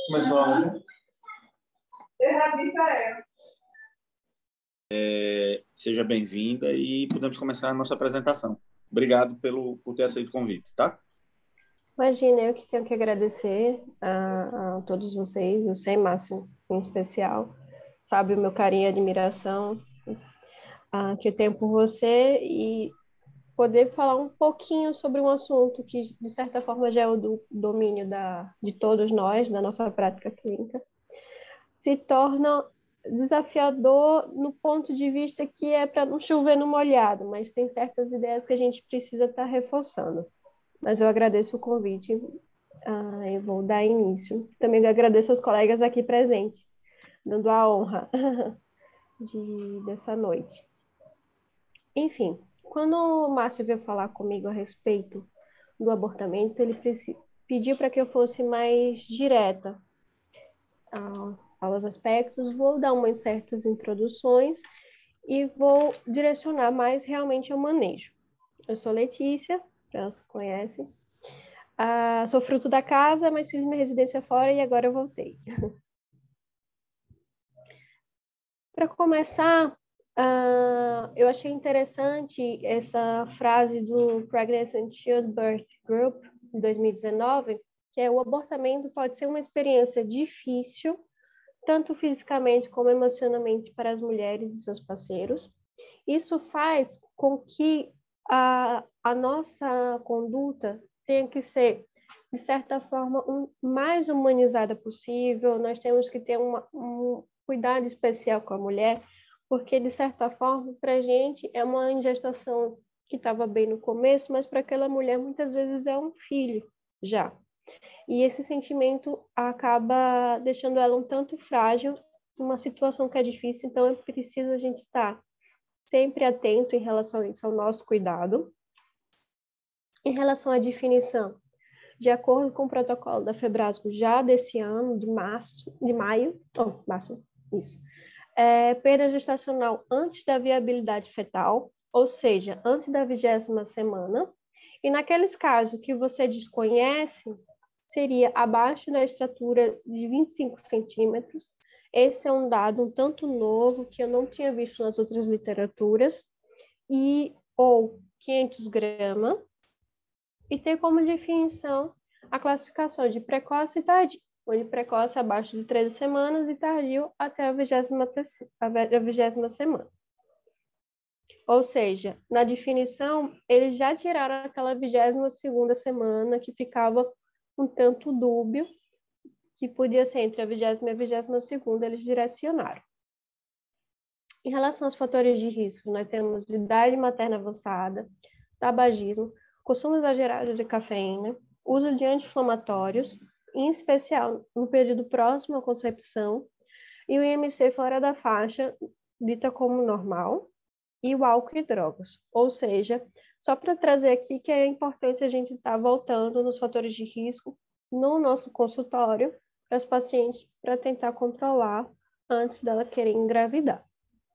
Começou a aula. Seja bem-vinda e podemos começar a nossa apresentação. Obrigado por ter aceito o convite, tá? Imagina, eu que tenho que agradecer a todos vocês, você, Márcio, em especial, sabe o meu carinho e admiração que eu tenho por você e poder falar um pouquinho sobre um assunto que, de certa forma, já é o do domínio de todos nós, da nossa prática clínica, se torna desafiador no ponto de vista que é para não chover no molhado, mas tem certas ideias que a gente precisa estar reforçando. Mas eu agradeço o convite, eu vou dar início. Também agradeço aos colegas aqui presentes, dando a honra dessa noite. Enfim, quando o Márcio veio falar comigo a respeito do abortamento, ele pediu para que eu fosse mais direta aos aspectos, vou dar umas certas introduções e vou direcionar mais realmente ao manejo. Eu sou Letícia, já se conhece. Sou fruto da casa, mas fiz minha residência fora e agora eu voltei. Para começar, eu achei interessante essa frase do Pregnancy and Childbirth Group, de 2019, que é: o abortamento pode ser uma experiência difícil, tanto fisicamente como emocionalmente, para as mulheres e seus parceiros. Isso faz com que a nossa conduta tenha que ser, de certa forma, mais humanizada possível. Nós temos que ter um cuidado especial com a mulher, porque, de certa forma, para a gente é uma gestação que estava bem no começo, mas para aquela mulher, muitas vezes, é um filho já. E esse sentimento acaba deixando ela um tanto frágil, numa situação que é difícil, então é preciso a gente estar sempre atento em relação a isso, ao nosso cuidado. Em relação à definição, de acordo com o protocolo da Febrasgo já desse ano, perda gestacional antes da viabilidade fetal, ou seja, antes da 20ª semana, e naqueles casos que você desconhece, seria abaixo da estatura de 25 centímetros. Esse é um dado um tanto novo que eu não tinha visto nas outras literaturas, ou 500 gramas, e tem como definição a classificação de precoce e tardio, onde precoce abaixo de 13 semanas e tardio até a 20ª semana. Ou seja, na definição, eles já tiraram aquela 22ª semana que ficava um tanto dúbio, que podia ser entre a 20ª e a 22ª, eles direcionaram. Em relação aos fatores de risco, nós temos idade materna avançada, tabagismo, consumo exagerado de cafeína, uso de anti-inflamatórios, em especial no período próximo à concepção, e o IMC fora da faixa, dita como normal, e o álcool e drogas. Ou seja, só para trazer aqui que é importante a gente estar voltando nos fatores de risco no nosso consultório para as pacientes, para tentar controlar antes dela querer engravidar.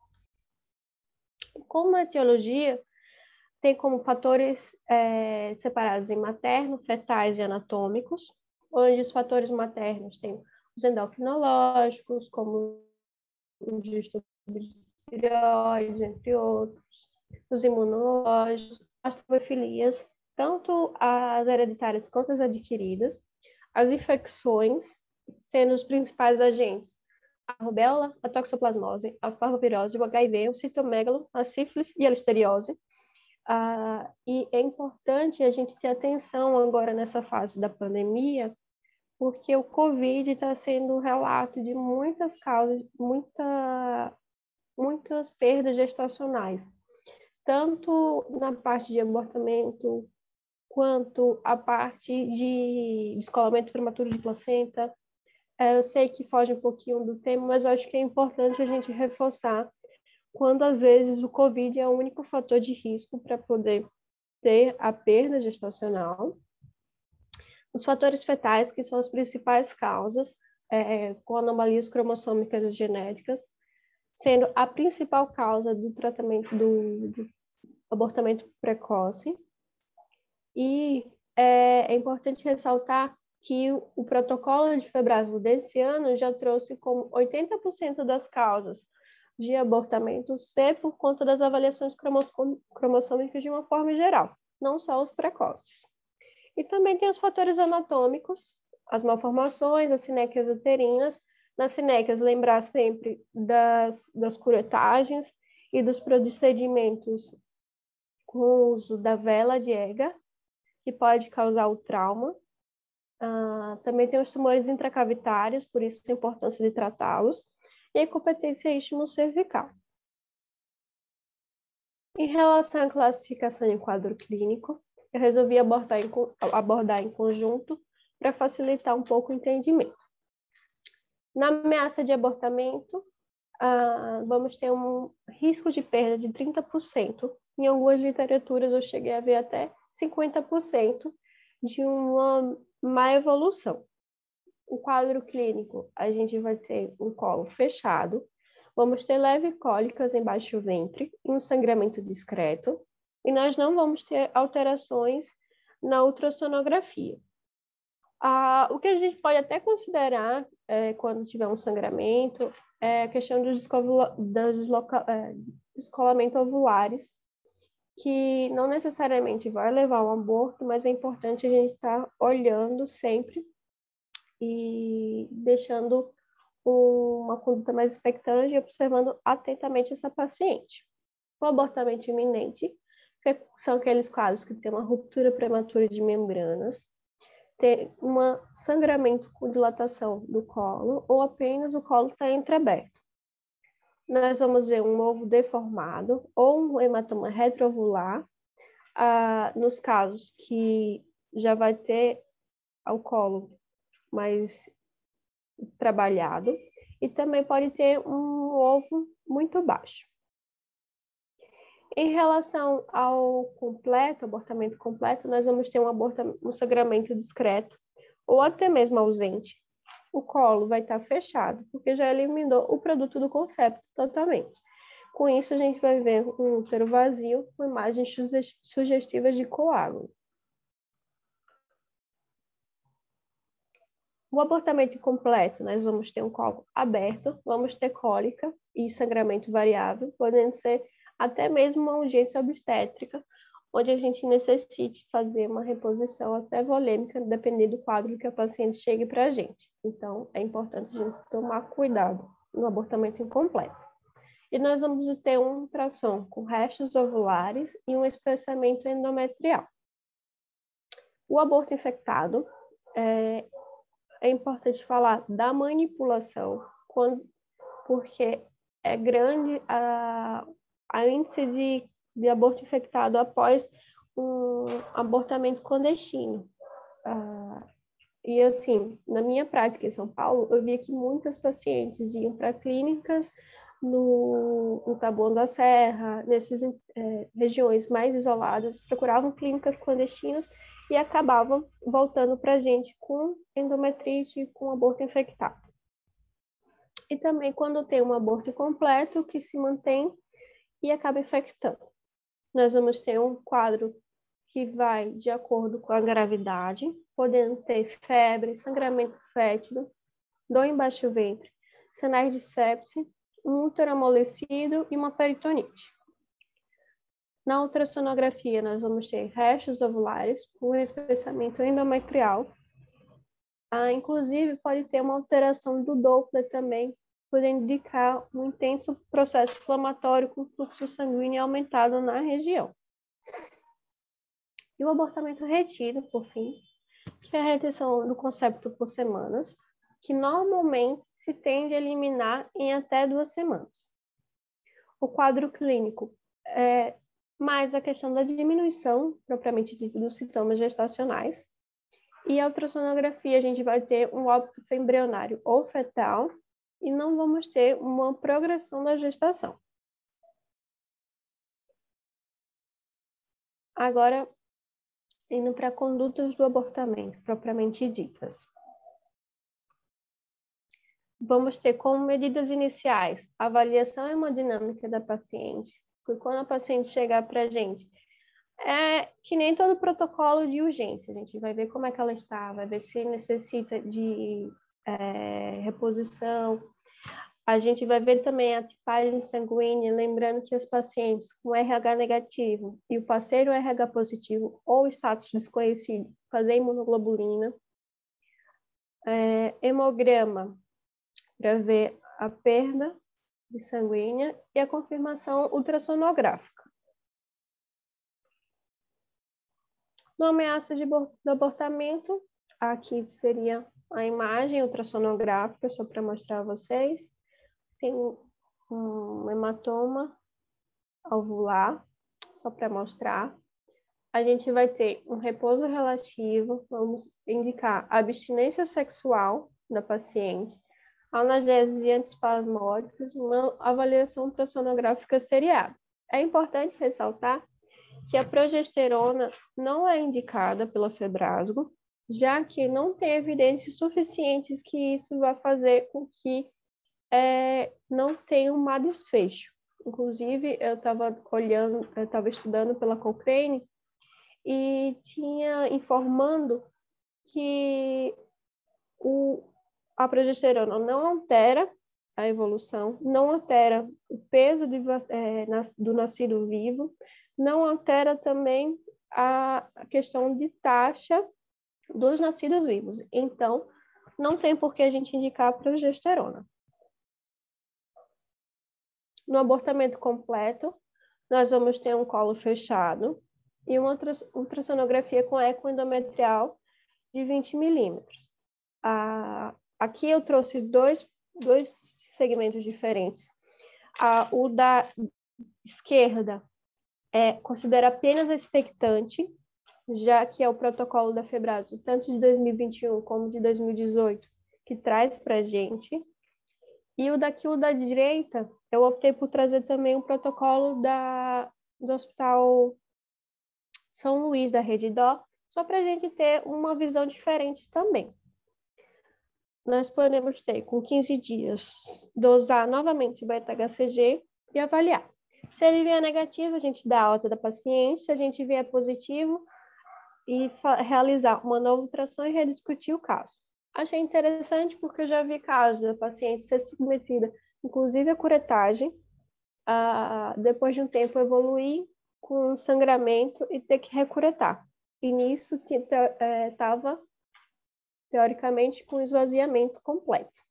Como a etiologia tem como fatores separados em materno, fetais e anatômicos, onde os fatores maternos têm os endocrinológicos, como o distúrbio de tireoide, entre outros, os imunológicos, as trofilias, tanto as hereditárias quanto as adquiridas, as infecções, sendo os principais agentes a rubéola, a toxoplasmose, a parvovirose, o HIV, o citomegalo, a sífilis e a listeriose. E é importante a gente ter atenção agora nessa fase da pandemia, porque o Covid está sendo um relato de muitas causas, muitas perdas gestacionais, tanto na parte de abortamento, quanto a parte de descolamento prematuro de placenta. Eu sei que foge um pouquinho do tema, mas eu acho que é importante a gente reforçar quando, às vezes, o COVID é o único fator de risco para poder ter a perda gestacional. Os fatores fetais, que são as principais causas, com anomalias cromossômicas e genéticas, sendo a principal causa do tratamento do abortamento precoce. E é importante ressaltar que o protocolo de Febrasil desse ano já trouxe como 80% das causas de abortamento ser por conta das avaliações cromossômicas de uma forma geral, não só os precoces. E também tem os fatores anatômicos, as malformações, as sinéquias uterinas. Nas sinéquias, lembrar sempre das curetagens e dos procedimentos com o uso da vela de Egger, que pode causar o trauma. Também tem os tumores intracavitários, por isso a importância de tratá-los, e a incompetência istmo-cervical. Em relação à classificação em quadro clínico, eu resolvi abordar em conjunto para facilitar um pouco o entendimento. Na ameaça de abortamento, vamos ter um risco de perda de 30%. Em algumas literaturas eu cheguei a ver até 50% de uma má evolução. O quadro clínico, a gente vai ter um colo fechado, vamos ter leves cólicas embaixo do ventre e um sangramento discreto, e nós não vamos ter alterações na ultrassonografia. O que a gente pode até considerar quando tiver um sangramento é a questão do descolamento ovulares, que não necessariamente vai levar ao aborto, mas é importante a gente estar olhando sempre e deixando uma conduta mais expectante e observando atentamente essa paciente. O abortamento iminente são aqueles casos que têm uma ruptura prematura de membranas, tem um sangramento com dilatação do colo ou apenas o colo está entreaberto. Nós vamos ver um ovo deformado ou um hematoma retrovular, nos casos que já vai ter o colo mais trabalhado, e também pode ter um ovo muito baixo. Em relação ao abortamento completo, nós vamos ter um sangramento discreto ou até mesmo ausente. O colo vai estar fechado, porque já eliminou o produto do concepto totalmente. Com isso, a gente vai ver um útero vazio com imagens sugestivas de coágulo. O abortamento incompleto, nós vamos ter um colo aberto, vamos ter cólica e sangramento variável, podendo ser até mesmo uma urgência obstétrica, onde a gente necessite fazer uma reposição até volêmica, dependendo do quadro que a paciente chegue para a gente. Então, é importante a gente tomar cuidado no abortamento incompleto. E nós vamos ter um ultrassom com restos ovulares e um espessamento endometrial. O aborto infectado é importante falar da manipulação, porque é grande a índice de aborto infectado após um abortamento clandestino. E assim, na minha prática em São Paulo, eu via que muitas pacientes iam para clínicas no Taboão da Serra, nessas regiões mais isoladas, procuravam clínicas clandestinas e acabavam voltando para a gente com endometrite, com aborto infectado. E também quando tem um aborto incompleto, que se mantém e acaba infectando. Nós vamos ter um quadro que vai de acordo com a gravidade, podendo ter febre, sangramento fétido, dor embaixo do ventre, sinais de sepse, um útero amolecido e uma peritonite. Na ultrassonografia, nós vamos ter restos ovulares, um espessamento endometrial. Inclusive, pode ter uma alteração do Doppler também, podendo indicar um intenso processo inflamatório com fluxo sanguíneo aumentado na região. E o abortamento retido, por fim, que é a retenção do concepto por semanas, que normalmente se tende a eliminar em até 2 semanas. O quadro clínico é mais a questão da diminuição, propriamente dita, dos sintomas gestacionais. E a ultrassonografia, a gente vai ter um óbito embrionário ou fetal e não vamos ter uma progressão da gestação. Agora, indo para condutas do abortamento, propriamente ditas. Vamos ter como medidas iniciais a avaliação hemodinâmica da paciente, porque quando a paciente chegar para a gente É que nem todo protocolo de urgência. A gente vai ver como é que ela está, vai ver se necessita de reposição. A gente vai ver também a tipagem sanguínea, lembrando que os pacientes com RH negativo e o parceiro RH positivo ou status desconhecido fazer imunoglobulina. Hemograma, para ver a perda de sanguínea e a confirmação ultrassonográfica. No ameaça de abortamento, aqui seria a imagem ultrassonográfica, só para mostrar a vocês. Tem um hematoma alvular, só para mostrar. A gente vai ter um repouso relativo, vamos indicar abstinência sexual da paciente, analgésicos e antiespasmódicos, uma avaliação ultrassonográfica seriada. É importante ressaltar que a progesterona não é indicada pela Febrasgo, já que não tem evidências suficientes que isso vai fazer com que não tenha um má desfecho. Inclusive, eu estava estudando pela Cochrane e tinha informando que a progesterona não altera a evolução, não altera o peso do nascido vivo, não altera também a questão de taxa dos nascidos vivos. Então, não tem por que a gente indicar a progesterona. No abortamento completo, nós vamos ter um colo fechado e uma ultrassonografia com eco endometrial de 20 milímetros. Aqui eu trouxe dois segmentos diferentes. O da esquerda considera apenas a expectante, já que é o protocolo da Febrasgo, tanto de 2021 como de 2018, que traz para a gente. E o da direita, eu optei por trazer também um protocolo do Hospital São Luís, da Rede Dó, só para a gente ter uma visão diferente também. Nós podemos ter, com 15 dias, dosar novamente o beta-HCG e avaliar. Se ele vier negativo, a gente dá a alta da paciente. Se a gente vier positivo, e realizar uma nova ultrassom e rediscutir o caso. Achei interessante porque eu já vi casos da paciente ser submetida, inclusive, à curetagem, depois de um tempo evoluir com sangramento e ter que recuretar. E nisso estava, teoricamente, com esvaziamento completo.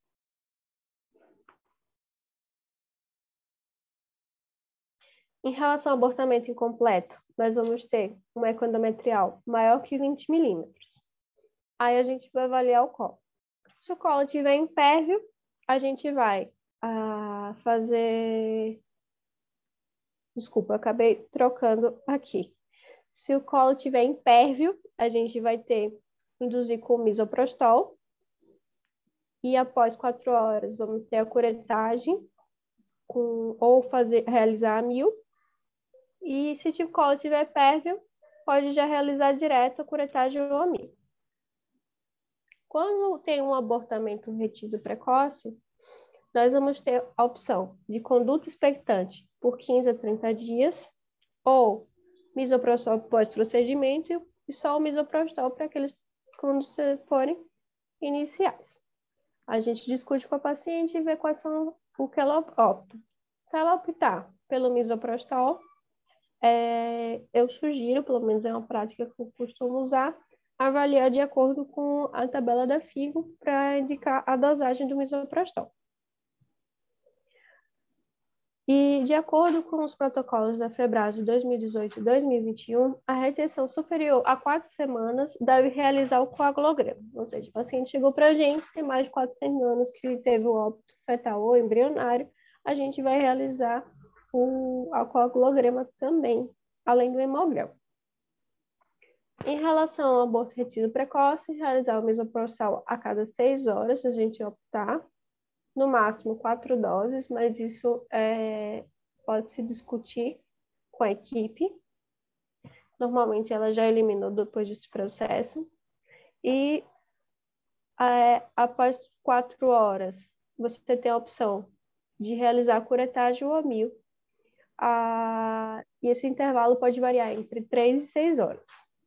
Em relação ao abortamento incompleto, nós vamos ter um eco endometrial maior que 20 milímetros. Aí a gente vai avaliar o colo. Se o colo estiver impérvio, a gente vai fazer... Desculpa, eu acabei trocando aqui. Se o colo estiver impérvio, a gente vai induzir com misoprostol. E após 4 horas, vamos ter a curetagem ou realizar a mil. E se o colo estiver pérvio, pode já realizar direto a curetagem ou a mil. Quando tem um abortamento retido precoce, nós vamos ter a opção de conduta expectante por 15 a 30 dias ou misoprostol pós-procedimento e só o misoprostol para aqueles quando forem iniciais. A gente discute com a paciente e vê quais são o que ela opta. Se ela optar pelo misoprostol, eu sugiro, pelo menos é uma prática que eu costumo usar, avaliar de acordo com a tabela da FIGO para indicar a dosagem do misoprostol. E, de acordo com os protocolos da Febrasgo 2018 e 2021, a retenção superior a 4 semanas deve realizar o coagulograma. Ou seja, o paciente chegou para a gente, tem mais de 4 semanas que teve o óbito fetal ou embrionário, a gente vai realizar o coagulograma também, além do hemograma. Em relação ao aborto retido precoce, realizar o misoprostol a cada 6 horas, se a gente optar, no máximo 4 doses, mas isso pode se discutir com a equipe. Normalmente ela já eliminou depois desse processo. E após 4 horas, você tem a opção de realizar a curetagem ou a mil. e esse intervalo pode variar entre 3 e 6 horas.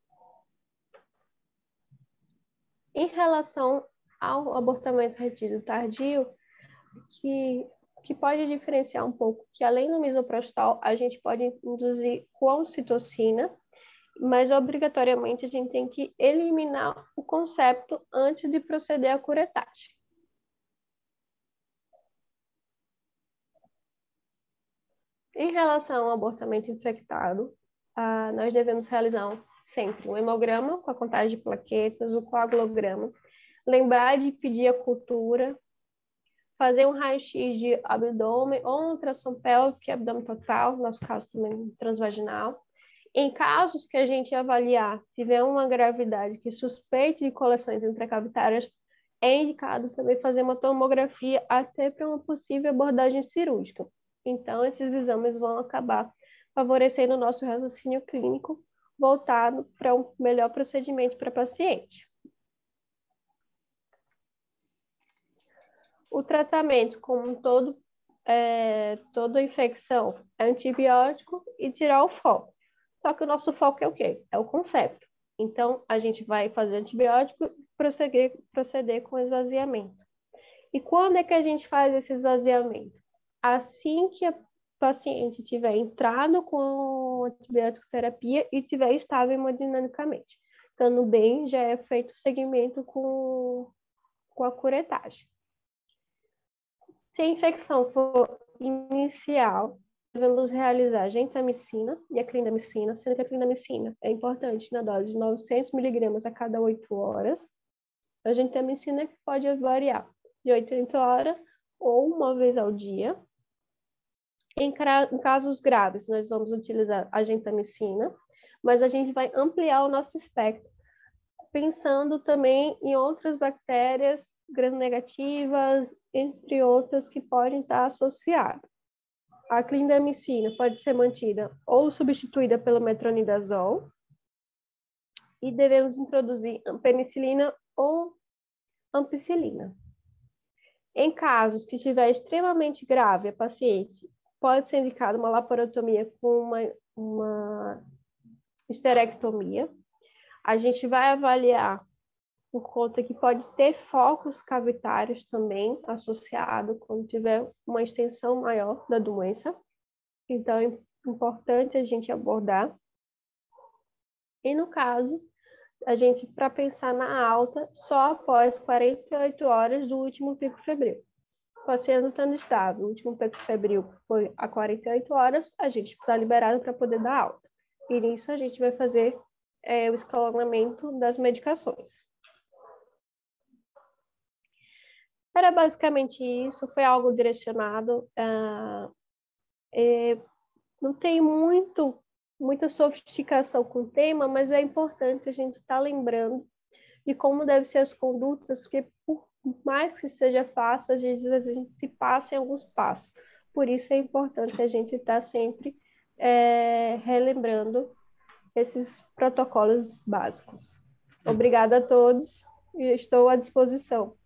Em relação ao abortamento retido tardio, que pode diferenciar um pouco, que além do misoprostol, a gente pode induzir com ocitocina, mas obrigatoriamente a gente tem que eliminar o concepto antes de proceder à curetagem. Em relação ao abortamento infectado, nós devemos realizar sempre um hemograma com a contagem de plaquetas, o coagulograma, lembrar de pedir a cultura, fazer um raio-x de abdômen ou um ultrassom pélvico, que é abdômen total, no nosso caso também transvaginal. Em casos que a gente avaliar, tiver uma gravidade que suspeite de coleções intracavitárias, é indicado também fazer uma tomografia até para uma possível abordagem cirúrgica. Então, esses exames vão acabar favorecendo o nosso raciocínio clínico voltado para um melhor procedimento para a paciente. O tratamento, como toda infecção, é antibiótico e tirar o foco. Só que o nosso foco é o quê? É o concepto. Então, a gente vai fazer antibiótico e proceder com o esvaziamento. E quando é que a gente faz esse esvaziamento? Assim que a paciente tiver entrado com antibiótico terapia e tiver estável hemodinamicamente. Estando bem, já é feito o segmento com a curetagem. Se a infecção for inicial, devemos realizar a gentamicina e a clindamicina, sendo que a clindamicina é importante na dose de 900 mg a cada 8 horas. A gentamicina que pode variar de 80 horas ou uma vez ao dia. Em casos graves, nós vamos utilizar a gentamicina, mas a gente vai ampliar o nosso espectro, pensando também em outras bactérias gram-negativas, entre outras que podem estar associadas. A clindamicina pode ser mantida ou substituída pelo metronidazol e devemos introduzir penicilina ou ampicilina. Em casos que estiver extremamente grave a paciente, pode ser indicada uma laparotomia com uma esterectomia. A gente vai avaliar por conta que pode ter focos cavitários também associado quando tiver uma extensão maior da doença. Então, é importante a gente abordar. E no caso, a gente, para pensar na alta, só após 48 horas do último pico febril. O paciente estando estável, o último pico febril foi a 48 horas, a gente está liberado para poder dar alta. E nisso a gente vai fazer o escalonamento das medicações. Era basicamente isso, foi algo direcionado. Não tem muita sofisticação com o tema, mas é importante a gente estar lembrando de como devem ser as condutas, porque por mais que seja fácil, às vezes a gente se passa em alguns passos. Por isso é importante a gente estar sempre relembrando esses protocolos básicos. Obrigada a todos e estou à disposição.